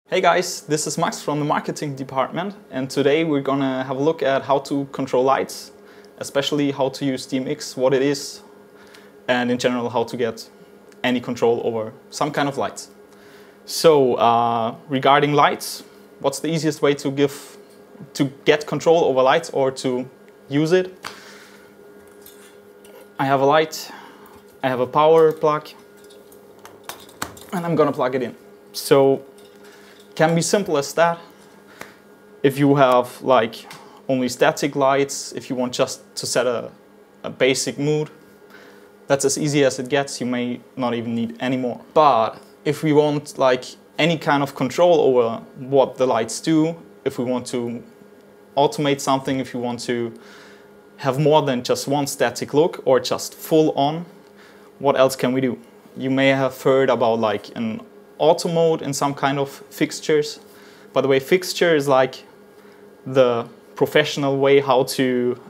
Hey guys, this is Max from the marketing department, and today we're gonna have a look at how to control lights, especially how to use DMX, what it is, and in general how to get any control over some kind of lights. So regarding lights, what's the easiest way to get control over lights or to use it? I have a light, I have a power plug, and I'm gonna plug it in. So can be simple as that. If you have like only static lights, if you want just to set a basic mood, that's as easy as it gets. You may not even need any more. But if we want like any kind of control over what the lights do, if we want to automate something, if you want to have more than just one static look or just full on, what else can we do? You may have heard about like an auto mode in some kind of fixtures. By the way, fixture is like the professional way how to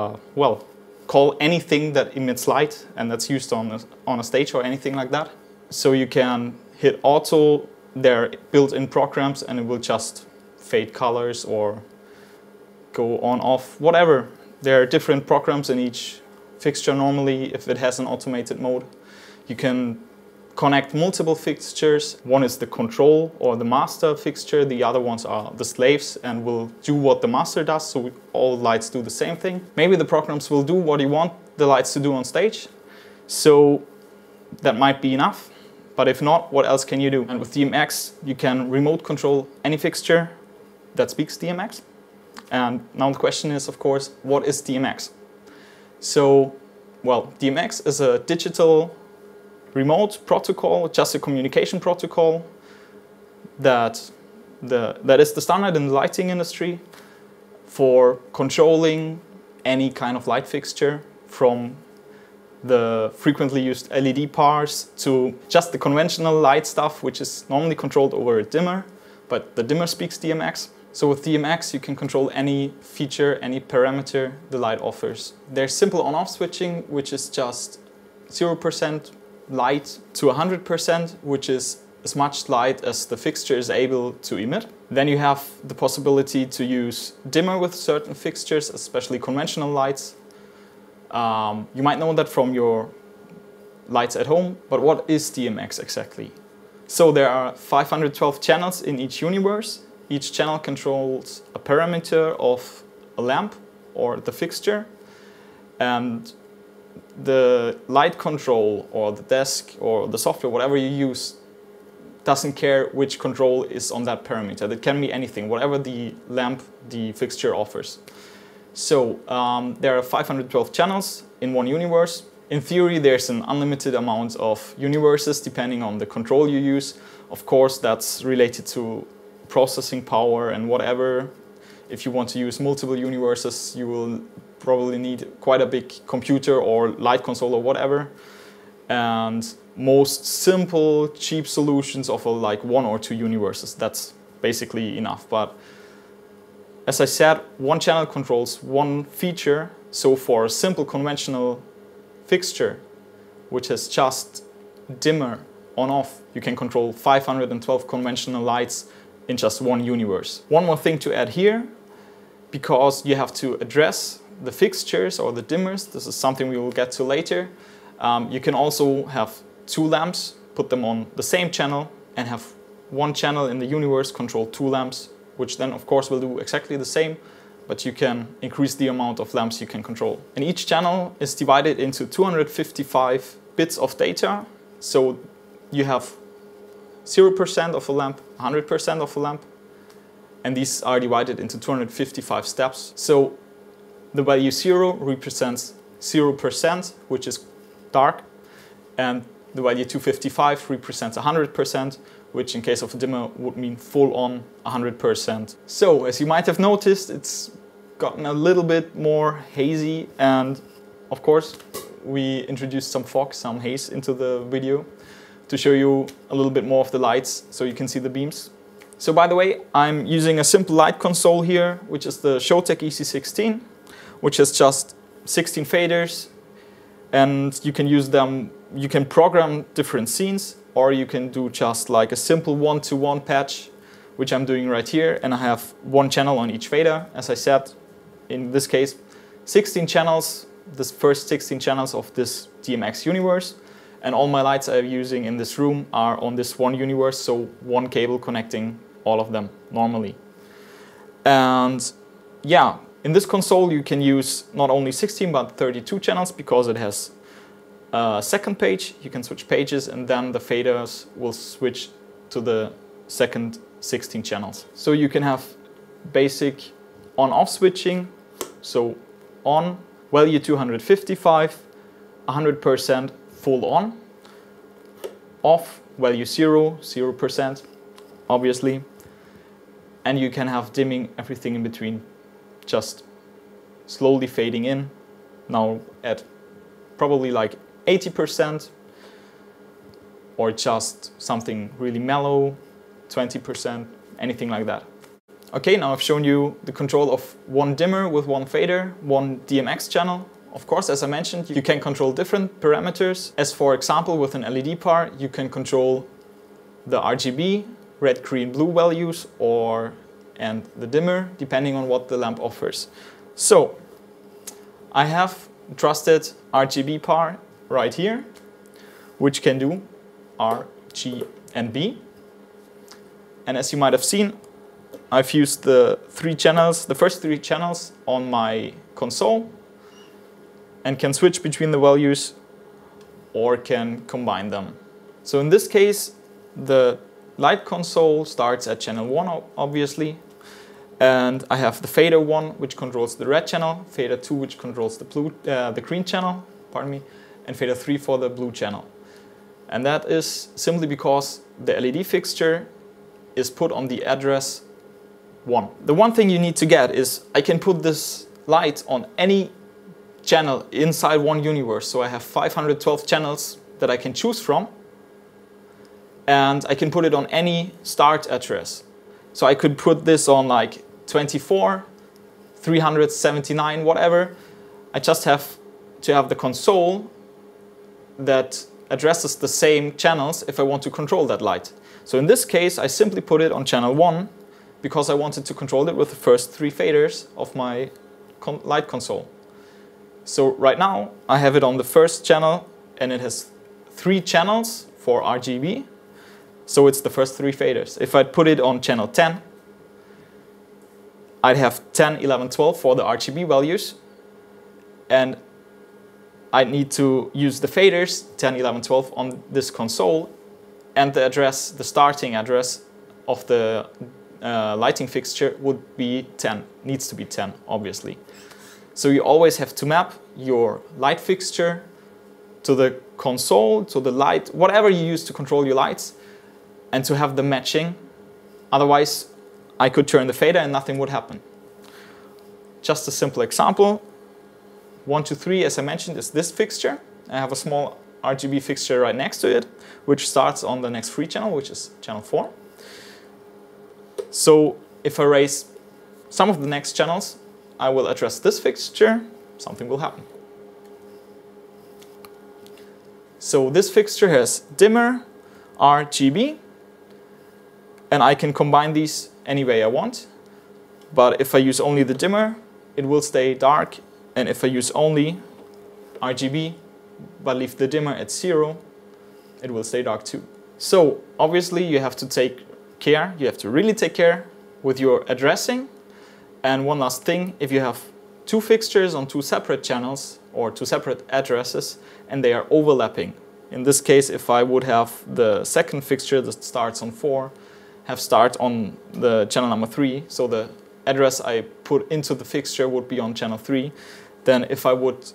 call anything that emits light and that's used on a stage or anything like that. So you can hit auto, there are built-in programs, and it will just fade colors or go on off, whatever. There are different programs in each fixture normally if it has an automated mode. You can connect multiple fixtures. One is the control or the master fixture, the other ones are the slaves and will do what the master does, so all lights do the same thing. Maybe the programs will do what you want the lights to do on stage, so that might be enough. But if not, what else can you do? And with DMX, you can remote control any fixture that speaks DMX. And now the question is, of course, what is DMX? So, well, DMX is a digital remote protocol, just a communication protocol that is the standard in the lighting industry for controlling any kind of light fixture, from the frequently used LED bars to just the conventional light stuff, which is normally controlled over a dimmer, but the dimmer speaks DMX. So with DMX you can control any feature, any parameter the light offers. There's simple on-off switching, which is just 0% light to 100%, which is as much light as the fixture is able to emit. Then you have the possibility to use dimmer with certain fixtures, especially conventional lights. You might know that from your lights at home, but what is DMX exactly? So there are 512 channels in each universe. Each channel controls a parameter of a lamp or the fixture, and the light control or the desk or the software, whatever you use, doesn't care which control is on that parameter. That can be anything, whatever the lamp, the fixture offers. So there are 512 channels in one universe. In theory, there's an unlimited amount of universes depending on the control you use. Of course, that's related to processing power and whatever. If you want to use multiple universes, you will probably need quite a big computer or light console or whatever. And most simple, cheap solutions offer like 1 or 2 universes. That's basically enough. But as I said, one channel controls one feature. So for a simple conventional fixture, which is just dimmer on off, you can control 512 conventional lights in just one universe. One more thing to add here, because you have to address the fixtures or the dimmers, this is something we will get to later. You can also have 2 lamps, put them on the same channel, and have one channel in the universe control 2 lamps, which then of course will do exactly the same, but you can increase the amount of lamps you can control. And each channel is divided into 255 bits of data, so you have 0% of a lamp, 100% of a lamp, and these are divided into 255 steps. So the value 0 represents 0%, which is dark, and the value 255 represents 100%, which in case of a dimmer would mean full on 100%. So as you might have noticed, it's gotten a little bit more hazy, and of course we introduced some fog, some haze into the video to show you a little bit more of the lights so you can see the beams. So by the way, I'm using a simple light console here, which is the Showtek EC16, which is just 16 faders, and you can use them, you can program different scenes, or you can do just like a simple one-to-one patch which I'm doing right here, and I have one channel on each fader. As I said, in this case, 16 channels, this first 16 channels of this DMX universe, and all my lights I'm using in this room are on this one universe, so one cable connecting all of them normally. And yeah, in this console you can use not only 16 but 32 channels because it has a second page. You can switch pages and then the faders will switch to the second 16 channels. So you can have basic on-off switching, so on, value 255, 100% full on, off, value 0%, obviously, and you can have dimming everything in between, just slowly fading in, now at probably like 80%, or just something really mellow, 20%, anything like that. Okay, now I've shown you the control of one dimmer with one fader, one DMX channel. Of course, as I mentioned, you can control different parameters. As for example, with an LED par, you can control the RGB, red, green, blue values, and the dimmer, depending on what the lamp offers. So, I have trusted RGB par right here, which can do R, G, and B. And as you might have seen, I've used the first three channels on my console, and can switch between the values or can combine them. So in this case, the light console starts at channel 1, obviously, and I have the fader 1, which controls the red channel, fader 2, which controls the green channel, pardon me, and fader 3 for the blue channel. And that is simply because the LED fixture is put on the address 1. The one thing you need to get is I can put this light on any channel inside one universe. So I have 512 channels that I can choose from, and I can put it on any start address. So I could put this on like 24, 379, whatever. I just have to have the console that addresses the same channels if I want to control that light. So in this case, I simply put it on channel 1 because I wanted to control it with the first 3 faders of my light console. So right now I have it on the first channel, and it has 3 channels for RGB. So it's the first 3 faders. If I'd put it on channel 10, I'd have 10, 11, 12 for the RGB values, and I need to use the faders 10, 11, 12 on this console, and the address, the starting address of the lighting fixture would be 10, needs to be 10, obviously. So you always have to map your light fixture to the console, to the light, whatever you use to control your lights, and to have the matching. Otherwise, I could turn the fader and nothing would happen. Just a simple example. 1, 2, 3, as I mentioned, is this fixture. I have a small RGB fixture right next to it, which starts on the next free channel, which is channel 4. So if I raise some of the next channels, I will address this fixture, something will happen. So this fixture has dimmer, RGB, and I can combine these any way I want. But if I use only the dimmer, it will stay dark, and if I use only RGB, but leave the dimmer at 0, it will stay dark too. So obviously you have to take care, you have to really take care with your addressing. And one last thing, if you have 2 fixtures on 2 separate channels or 2 separate addresses and they are overlapping. In this case, if I would have the second fixture that starts on 4, have start on the channel number 3, so the address I put into the fixture would be on channel 3, then if I would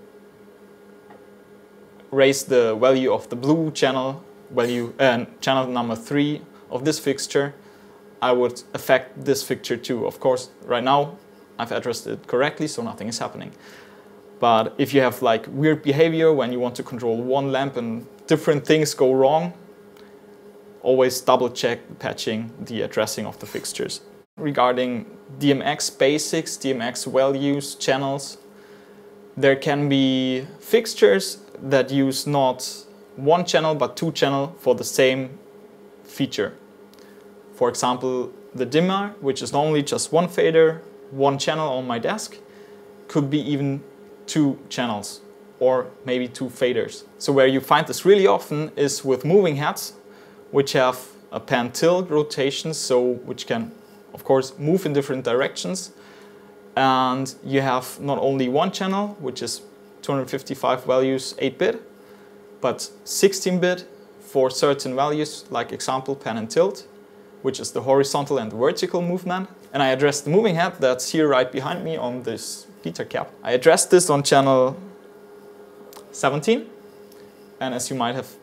raise the value of the blue channel value and channel number 3 of this fixture, I would affect this fixture too. Of course, right now I've addressed it correctly, so nothing is happening. But if you have like weird behavior when you want to control one lamp and different things go wrong, always double check patching the addressing of the fixtures. Regarding DMX basics, DMX values, channels, there can be fixtures that use not 1 channel but 2 channels for the same feature. For example, the dimmer, which is normally just one fader, one channel on my desk, could be even 2 channels or maybe 2 faders. So where you find this really often is with moving heads, which have a pan tilt rotation, so which can of course move in different directions. And you have not only one channel, which is 255 values 8-bit, but 16-bit for certain values, like example pan and tilt, which is the horizontal and vertical movement. And I addressed the moving head that's here right behind me on this guitar cap. I addressed this on channel 17, and as you might have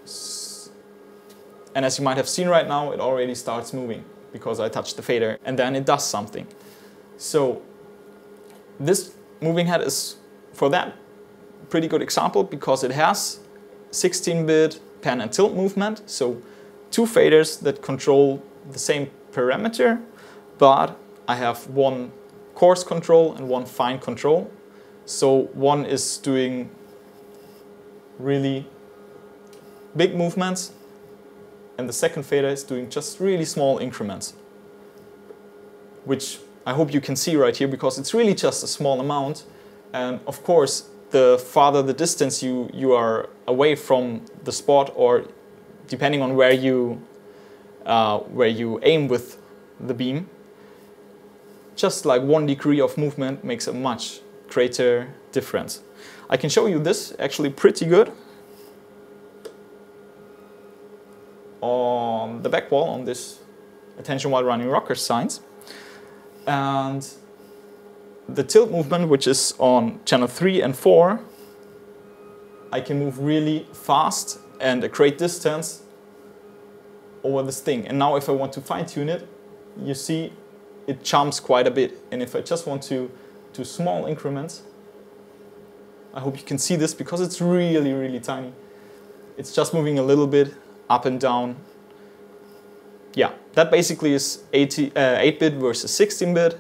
seen right now, it already starts moving because I touched the fader, and then it does something. So this moving head is, for that, pretty good example because it has 16-bit pan and tilt movement, so 2 faders that control the same parameter, but I have one coarse control and one fine control. So one is doing really big movements and the second fader is doing just really small increments, which I hope you can see right here because it's really just a small amount. And of course, the farther the distance you are away from the spot, or depending on where you aim with the beam, just like 1 degree of movement makes a much greater difference. I can show you this actually pretty good on the back wall on this attention while running rocker signs. And the tilt movement, which is on channel 3 and 4, I can move really fast and a great distance over this thing. And now if I want to fine tune it, you see it jumps quite a bit. And if I just want to do small increments, I hope you can see this because it's really, really tiny. It's just moving a little bit up and down. Yeah, that basically is 8-bit versus 16-bit.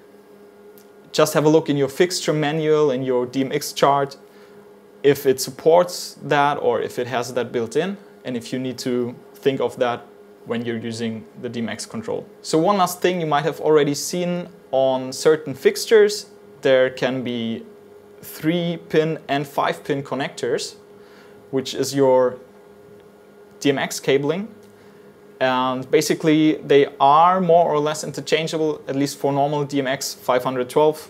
Just have a look in your fixture manual, in your DMX chart, if it supports that or if it has that built in, and if you need to think of that when you're using the DMX control. So one last thing you might have already seen on certain fixtures, there can be 3-pin and 5-pin connectors, which is your DMX cabling. And basically they are more or less interchangeable, at least for normal DMX 512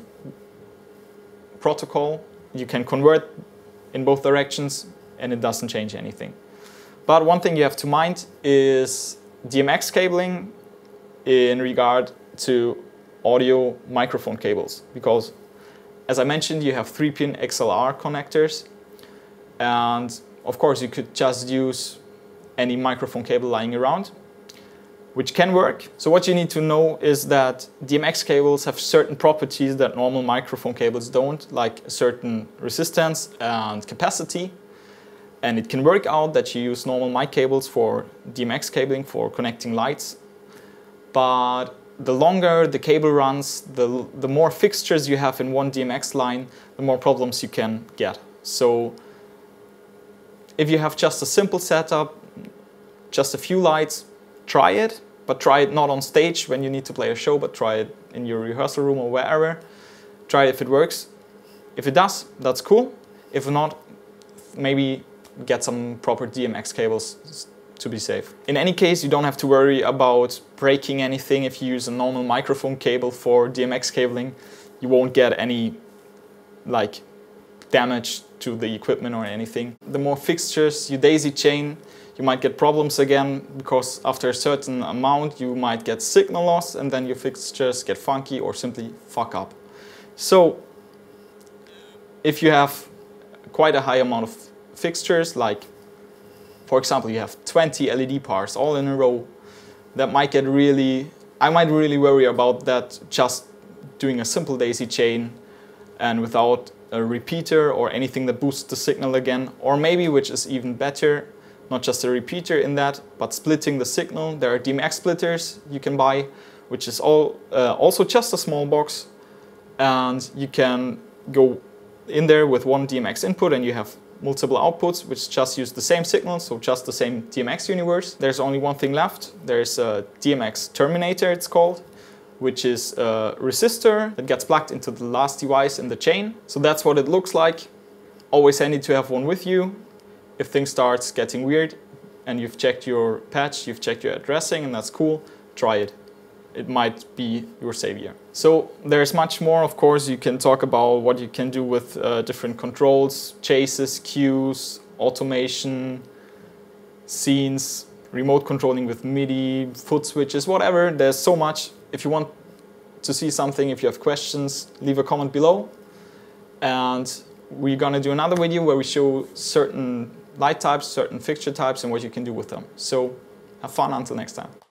protocol. You can convert in both directions and it doesn't change anything. But one thing you have to mind is DMX cabling in regard to audio microphone cables, because as I mentioned, you have 3-pin XLR connectors, and of course you could just use any microphone cable lying around, which can work. So what you need to know is that DMX cables have certain properties that normal microphone cables don't, like a certain resistance and capacity. And it can work out that you use normal mic cables for DMX cabling for connecting lights. But the longer the cable runs, the more fixtures you have in one DMX line, the more problems you can get. So if you have just a simple setup, just a few lights, try it, but try it not on stage when you need to play a show, but try it in your rehearsal room or wherever. Try it if it works. If it does, that's cool. If not, maybe get some proper DMX cables to be safe. In any case, you don't have to worry about breaking anything if you use a normal microphone cable for DMX cabling. You won't get any damage to the equipment or anything. The more fixtures you daisy chain, you might get problems again, because after a certain amount you might get signal loss and then your fixtures get funky or simply fuck up. So if you have quite a high amount of fixtures, like for example you have 20 LED bars all in a row, that might get I might really worry about that just doing a simple daisy chain and without a repeater or anything that boosts the signal again, or maybe, which is even better, not just a repeater in that, but splitting the signal. There are DMX splitters you can buy, which is also just a small box, and you can go in there with one DMX input and you have multiple outputs which just use the same signal, so just the same DMX universe. There's only one thing left. There's a DMX terminator, it's called, which is a resistor that gets plugged into the last device in the chain. So that's what it looks like. Always handy to have one with you. If things start getting weird and you've checked your patch, you've checked your addressing, and that's cool, try it. It might be your savior. So there's much more, of course. You can talk about what you can do with different controls, chases, queues, automation, scenes, remote controlling with MIDI, foot switches, whatever. There's so much. If you want to see something, if you have questions, leave a comment below. And we're gonna do another video where we show certain light types, certain fixture types, and what you can do with them. So have fun until next time.